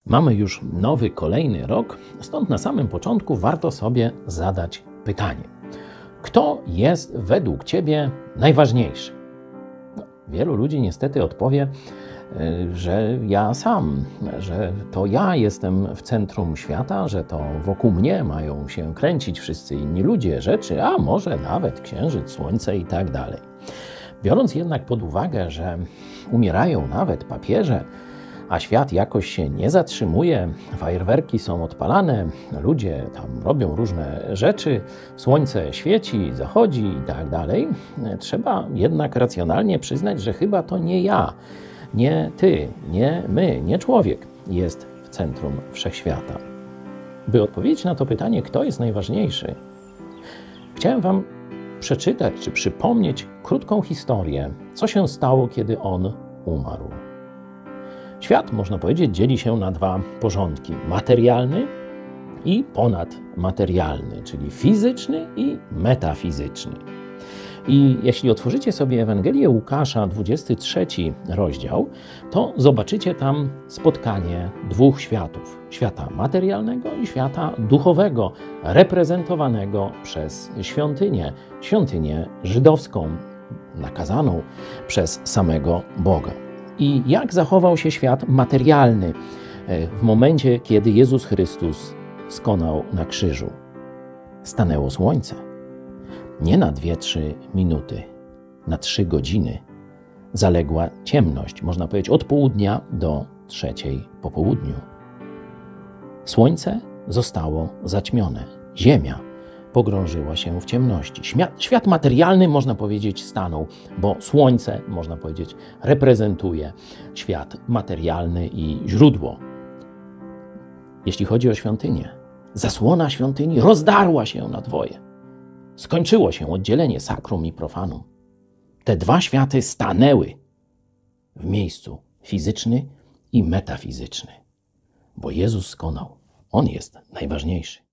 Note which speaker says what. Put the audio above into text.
Speaker 1: Mamy już nowy, kolejny rok, stąd na samym początku warto sobie zadać pytanie. Kto jest według Ciebie najważniejszy? Wielu ludzi niestety odpowie, że ja sam, że to ja jestem w centrum świata, że to wokół mnie mają się kręcić wszyscy inni ludzie, rzeczy, a może nawet księżyc, słońce i tak dalej. Biorąc jednak pod uwagę, że umierają nawet papieże, a świat jakoś się nie zatrzymuje, fajerwerki są odpalane, ludzie tam robią różne rzeczy, słońce świeci, zachodzi i tak dalej, trzeba jednak racjonalnie przyznać, że chyba to nie ja, nie ty, nie my, nie człowiek jest w centrum wszechświata. By odpowiedzieć na to pytanie, kto jest najważniejszy, chciałem Wam przeczytać czy przypomnieć krótką historię, co się stało, kiedy on umarł. Świat, można powiedzieć, dzieli się na dwa porządki. Materialny i ponadmaterialny, czyli fizyczny i metafizyczny. I jeśli otworzycie sobie Ewangelię Łukasza, 23 rozdział, to zobaczycie tam spotkanie dwóch światów. Świata materialnego i świata duchowego, reprezentowanego przez świątynię. Świątynię żydowską, nakazaną przez samego Boga. I jak zachował się świat materialny w momencie, kiedy Jezus Chrystus skonał na krzyżu? Stanęło słońce. Nie na 2-3 minuty, na 3 godziny zaległa ciemność, można powiedzieć od południa do 3 po południu. Słońce zostało zaćmione, ziemia pogrążyła się w ciemności. Świat materialny, można powiedzieć, stanął, bo słońce, można powiedzieć, reprezentuje świat materialny i źródło. Jeśli chodzi o świątynię, zasłona świątyni rozdarła się na dwoje. Skończyło się oddzielenie sakrum i profanum. Te dwa światy stanęły w miejscu, fizyczny i metafizyczny, bo Jezus skonał. On jest najważniejszy.